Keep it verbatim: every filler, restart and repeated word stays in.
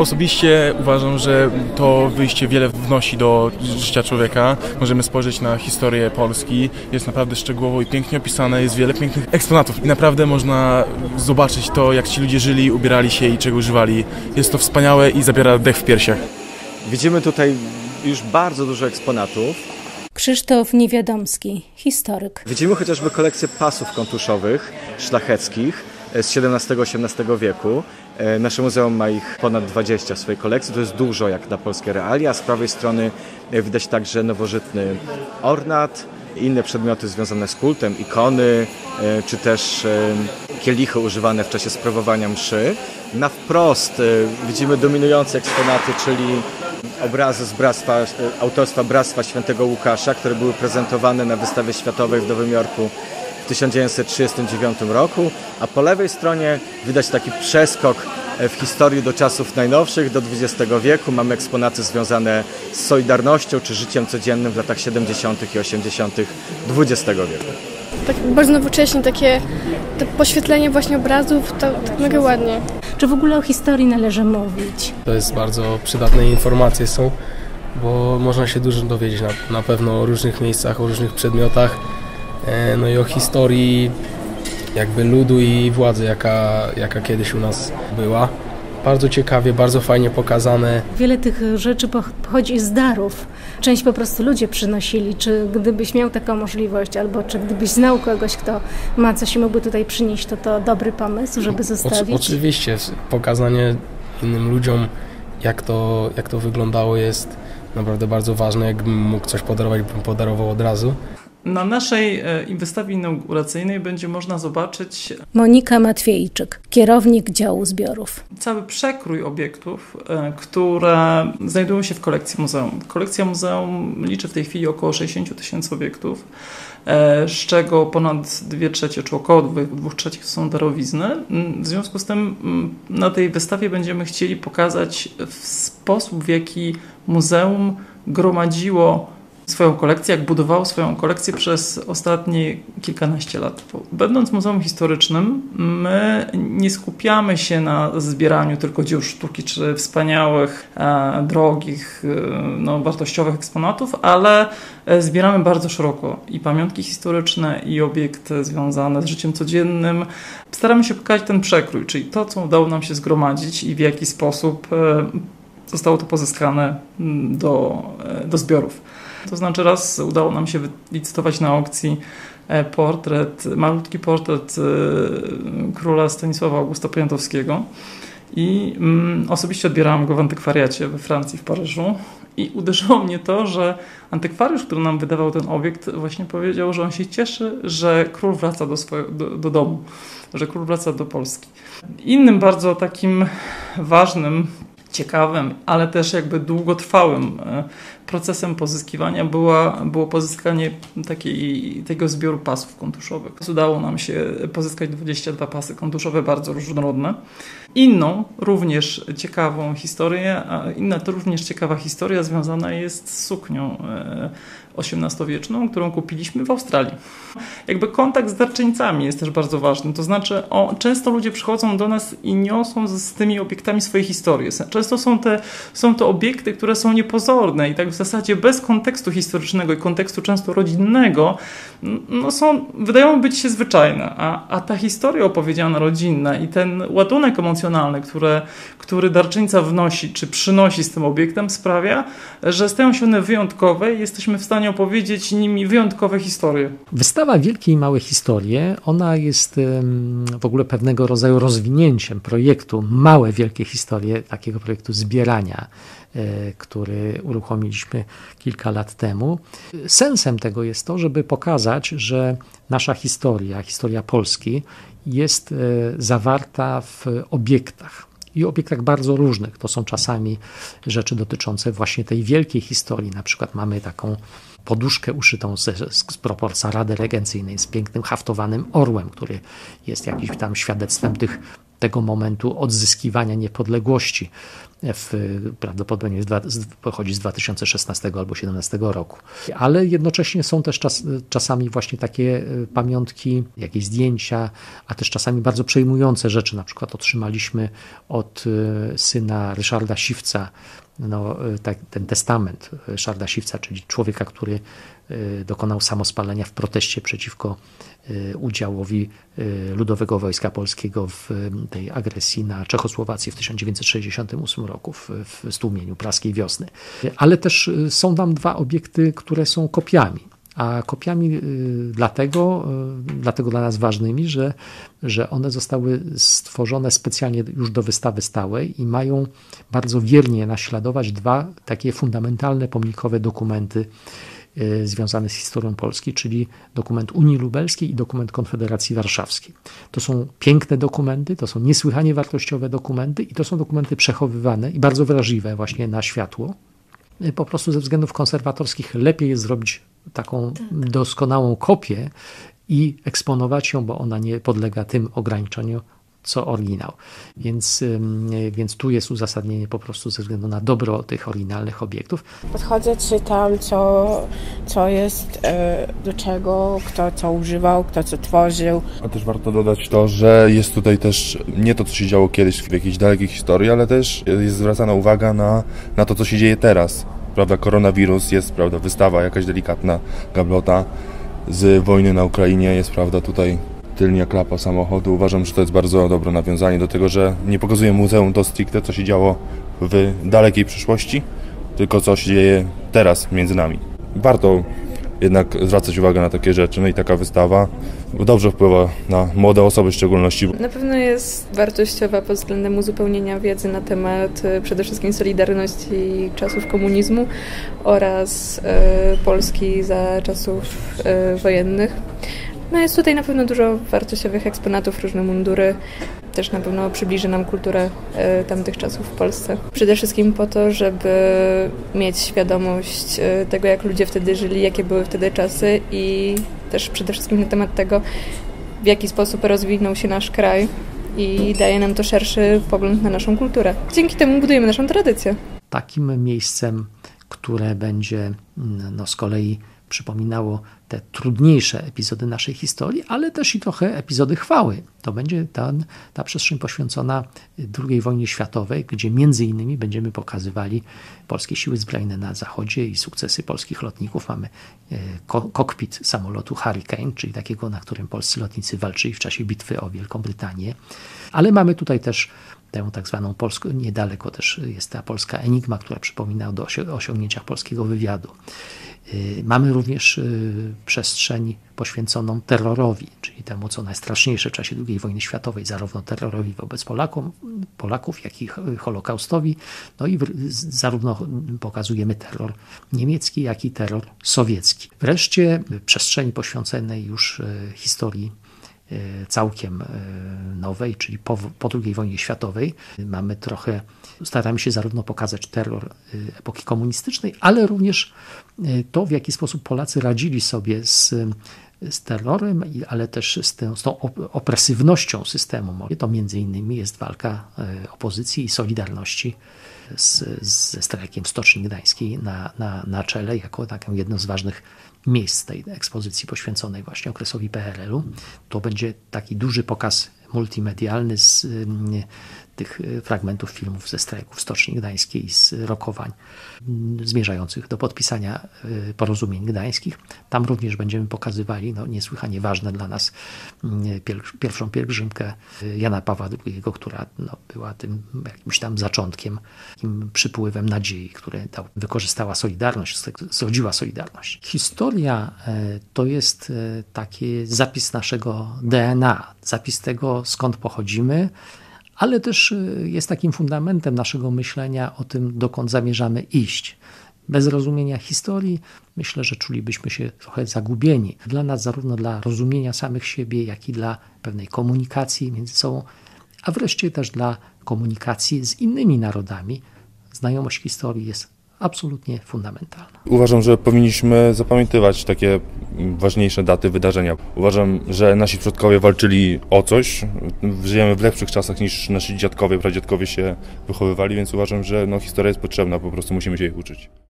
Osobiście uważam, że to wyjście wiele wnosi do życia człowieka. Możemy spojrzeć na historię Polski, jest naprawdę szczegółowo i pięknie opisane, jest wiele pięknych eksponatów i naprawdę można zobaczyć to, jak ci ludzie żyli, ubierali się i czego używali. Jest to wspaniałe i zabiera dech w piersiach. Widzimy tutaj już bardzo dużo eksponatów. Krzysztof Niewiadomski, historyk. Widzimy chociażby kolekcję pasów kontuszowych szlacheckich z siedemnastego osiemnastego wieku. Nasze muzeum ma ich ponad dwadzieścia w swojej kolekcji. To jest dużo jak na polskie realia. Z prawej strony widać także nowożytny ornat, inne przedmioty związane z kultem, ikony, czy też kielichy używane w czasie sprawowania mszy. Na wprost widzimy dominujące eksponaty, czyli obrazy z bractwa, autorstwa Bractwa Świętego Łukasza, które były prezentowane na wystawie światowej w Nowym Jorku w tysiąc dziewięćset trzydziestym dziewiątym roku, a po lewej stronie widać taki przeskok w historii do czasów najnowszych, do dwudziestego wieku. Mamy eksponaty związane z Solidarnością czy życiem codziennym w latach siedemdziesiątych i osiemdziesiątych dwudziestego wieku. Tak bardzo nowocześnie, takie to poświetlenie właśnie obrazów, to tak mega ładnie. Czy w ogóle o historii należy mówić? To jest bardzo przydatne informacje są, bo można się dużo dowiedzieć na, na pewno o różnych miejscach, o różnych przedmiotach, no i o historii jakby ludu i władzy, jaka, jaka kiedyś u nas była. Bardzo ciekawie, bardzo fajnie pokazane. Wiele tych rzeczy pochodzi z darów. Część po prostu ludzie przynosili. Czy gdybyś miał taką możliwość, albo czy gdybyś znał kogoś, kto ma coś i mógłby tutaj przynieść, to to dobry pomysł, żeby zostawić? O, oczywiście. Pokazanie innym ludziom, jak to, jak to wyglądało, jest naprawdę bardzo ważne. Jakbym mógł coś podarować, bym podarował od razu. Na naszej wystawie inauguracyjnej będzie można zobaczyć Monika Matwiejczyk, kierownik działu zbiorów. Cały przekrój obiektów, które znajdują się w kolekcji muzeum. Kolekcja muzeum liczy w tej chwili około sześćdziesiąt tysięcy obiektów, z czego ponad dwie trzecie, czy około dwóch trzecich są darowizny. W związku z tym na tej wystawie będziemy chcieli pokazać sposób, w jaki muzeum gromadziło swoją kolekcję, jak budowało swoją kolekcję przez ostatnie kilkanaście lat. Będąc muzeum historycznym, my nie skupiamy się na zbieraniu tylko dzieł sztuki, czy wspaniałych, e, drogich, e, no, wartościowych eksponatów, ale zbieramy bardzo szeroko i pamiątki historyczne, i obiekty związane z życiem codziennym. Staramy się pokazać ten przekrój, czyli to, co udało nam się zgromadzić i w jaki sposób e, zostało to pozyskane do, e, do zbiorów. To znaczy raz udało nam się wylicytować na aukcji portret, malutki portret króla Stanisława Augusta Poniatowskiego i mm, osobiście odbierałam go w antykwariacie we Francji, w Paryżu i uderzyło mnie to, że antykwariusz, który nam wydawał ten obiekt, właśnie powiedział, że on się cieszy, że król wraca do, swojego, do, do domu, że król wraca do Polski. Innym bardzo takim ważnym, ciekawym, ale też jakby długotrwałym procesem pozyskiwania była, było pozyskanie takiej, tego zbioru pasów kontuszowych. Udało nam się pozyskać dwadzieścia dwa pasy kontuszowe, bardzo różnorodne. Inną, również ciekawą historię, a inna to również ciekawa historia związana jest z suknią osiemnastowieczną, którą kupiliśmy w Australii. Jakby kontakt z darczyńcami jest też bardzo ważny, to znaczy o, często ludzie przychodzą do nas i niosą z, z tymi obiektami swoje historie. Często są, te, są to obiekty, które są niepozorne i tak w zasadzie bez kontekstu historycznego i kontekstu często rodzinnego no są, wydają być się zwyczajne, a, a ta historia opowiedziana rodzinna i ten ładunek emocjonalny, które, który darczyńca wnosi czy przynosi z tym obiektem sprawia, że stają się one wyjątkowe i jesteśmy w stanie opowiedzieć nimi wyjątkowe historie. Wystawa Wielkie i Małe Historie, ona jest w ogóle pewnego rodzaju rozwinięciem projektu Małe Wielkie Historie, takiego projektu zbierania, który uruchomiliśmy kilka lat temu. Sensem tego jest to, żeby pokazać, że nasza historia, historia Polski jest zawarta w obiektach. I obiektach bardzo różnych. To są czasami rzeczy dotyczące właśnie tej wielkiej historii. Na przykład mamy taką poduszkę uszytą z, z proporcjami Rady Regencyjnej z pięknym haftowanym orłem, który jest jakimś tam świadectwem tych tego momentu odzyskiwania niepodległości. W, prawdopodobnie pochodzi z dwa tysiące szesnastego albo dwa tysiące siedemnastego roku. Ale jednocześnie są też czas, czasami właśnie takie pamiątki, jakieś zdjęcia, a też czasami bardzo przejmujące rzeczy. Na przykład otrzymaliśmy od syna Ryszarda Siwca no, tak, ten testament Ryszarda Siwca, czyli człowieka, który dokonał samospalenia w proteście przeciwko udziałowi Ludowego Wojska Polskiego w tej agresji na Czechosłowację w tysiąc dziewięćset sześćdziesiątym ósmym roku w, w stłumieniu Praskiej Wiosny. Ale też są tam dwa obiekty, które są kopiami. A kopiami dlatego, dlatego dla nas ważnymi, że, że one zostały stworzone specjalnie już do wystawy stałej i mają bardzo wiernie naśladować dwa takie fundamentalne, pomnikowe dokumenty związane z historią Polski, czyli dokument Unii Lubelskiej i dokument Konfederacji Warszawskiej. To są piękne dokumenty, to są niesłychanie wartościowe dokumenty i to są dokumenty przechowywane i bardzo wrażliwe właśnie na światło. Po prostu ze względów konserwatorskich lepiej jest zrobić taką doskonałą kopię i eksponować ją, bo ona nie podlega tym ograniczeniu, co oryginał. Więc, więc tu jest uzasadnienie po prostu ze względu na dobro tych oryginalnych obiektów. Podchodzę, czytam, co, co jest, do czego, kto co używał, kto co tworzył. A też warto dodać to, że jest tutaj też nie to, co się działo kiedyś w jakiejś dalekiej historii, ale też jest zwracana uwaga na, na to, co się dzieje teraz. Prawda, koronawirus, jest, prawda, wystawa jakaś delikatna, gablota z wojny na Ukrainie, jest, prawda, tutaj tylnia klapa samochodu. Uważam, że to jest bardzo dobre nawiązanie do tego, że nie pokazuje muzeum to stricte, co się działo w dalekiej przyszłości, tylko co się dzieje teraz między nami. Warto jednak zwracać uwagę na takie rzeczy, no i taka wystawa dobrze wpływa na młode osoby w szczególności. Na pewno jest wartościowa pod względem uzupełnienia wiedzy na temat przede wszystkim Solidarności czasów komunizmu oraz y, Polski za czasów y, wojennych. No jest tutaj na pewno dużo wartościowych eksponatów, różne mundury. Też na pewno przybliży nam kulturę e, tamtych czasów w Polsce. Przede wszystkim po to, żeby mieć świadomość e, tego, jak ludzie wtedy żyli, jakie były wtedy czasy i też przede wszystkim na temat tego, w jaki sposób rozwinął się nasz kraj i daje nam to szerszy pogląd na naszą kulturę. Dzięki temu budujemy naszą tradycję. Takim miejscem, które będzie no, z kolei przypominało te trudniejsze epizody naszej historii, ale też i trochę epizody chwały. To będzie ta, ta przestrzeń poświęcona drugiej wojnie światowej, gdzie między innymi będziemy pokazywali polskie siły zbrojne na zachodzie i sukcesy polskich lotników. Mamy ko- kokpit samolotu Hurricane, czyli takiego, na którym polscy lotnicy walczyli w czasie bitwy o Wielką Brytanię. Ale mamy tutaj też tę tak zwaną polską, niedaleko też jest ta polska Enigma, która przypomina o osiągnięciach polskiego wywiadu. Mamy również przestrzeń poświęconą terrorowi, czyli temu, co najstraszniejsze w czasie drugiej wojny światowej, zarówno terrorowi wobec Polaków, Polaków jak i Holokaustowi. No i zarówno pokazujemy terror niemiecki, jak i terror sowiecki. Wreszcie przestrzeni poświęconej już historii całkiem nowej, czyli po, po drugiej wojnie światowej. Mamy trochę, staramy się zarówno pokazać terror epoki komunistycznej, ale również to, w jaki sposób Polacy radzili sobie z, z terrorem, ale też z, tę, z tą opresywnością systemu. To między innymi jest walka opozycji i Solidarności z, ze strajkiem w Stoczni Gdańskiej na, na, na czele, jako taką jedno z ważnych miejsc tej ekspozycji poświęconej właśnie okresowi P R L u. To będzie taki duży pokaz multimedialny z y, tych fragmentów filmów ze strajków w Stoczni Gdańskiej, z rokowań y, zmierzających do podpisania y, porozumień gdańskich. Tam również będziemy pokazywali no, niesłychanie ważne dla nas y, pier- pierwszą pielgrzymkę y, Jana Pawła drugiego, która no, była tym jakimś tam zaczątkiem, takim przypływem nadziei, który dał, wykorzystała Solidarność, zrodziła Solidarność. Historia y, to jest y, taki zapis naszego D N A, zapis tego, skąd pochodzimy, ale też jest takim fundamentem naszego myślenia o tym, dokąd zamierzamy iść. Bez rozumienia historii myślę, że czulibyśmy się trochę zagubieni. Dla nas, zarówno dla rozumienia samych siebie, jak i dla pewnej komunikacji między sobą, a wreszcie też dla komunikacji z innymi narodami, znajomość historii jest absolutnie fundamentalna. Uważam, że powinniśmy zapamiętywać takie ważniejsze daty, wydarzenia. Uważam, że nasi przodkowie walczyli o coś. Żyjemy w lepszych czasach niż nasi dziadkowie, pradziadkowie się wychowywali, więc uważam, że no, historia jest potrzebna, po prostu musimy się jej uczyć.